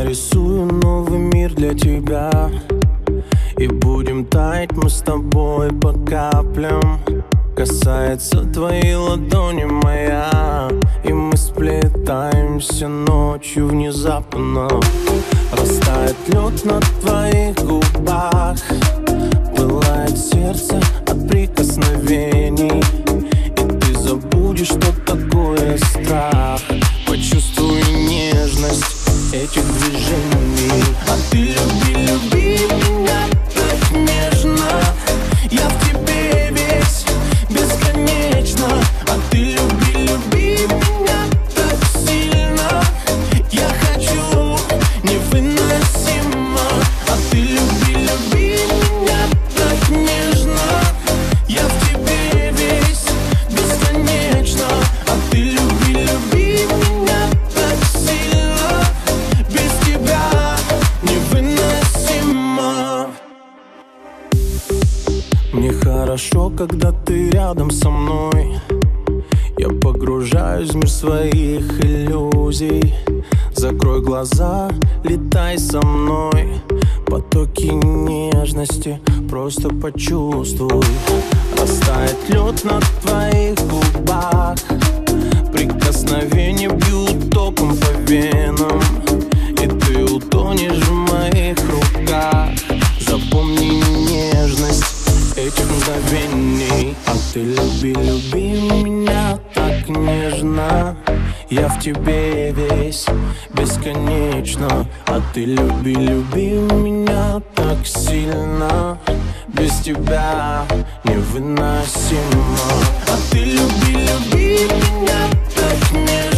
нарисую новый мир для тебя, и будем таять мы с тобой по каплям. Касается твоей ладони моя, и мы сплетаемся ночью внезапно. Растает лед на твоих губах, пылает сердце от прикосновений, и ты забудешь, что такое страх. Почувствуй нежность этих движений. А ты люби, люби меня так нежно. Я в тебе весь бесконечно. А ты люби, люби меня так сильно. Я хочу невыносимо. А ты люби, люби меня так нежно. Я в тебе весь бесконечно. А ты люби, люби меня так сильно. Без тебя невыносимо. Мне хорошо, когда ты рядом со мной. Я погружаюсь в мир своих иллюзий. Закрой глаза, летай со мной. Потоки нежности просто почувствуй. Растает лед на твоих губах, прикосновения бьют током по венам, и ты утонешь в моих руках. Запомни нежность этих мгновений. А ты люби, люби меня так нежно. Я в тебе весь бесконечно. А ты люби, люби меня так сильно. Без тебя невыносимо. А ты люби, люби меня так нежно.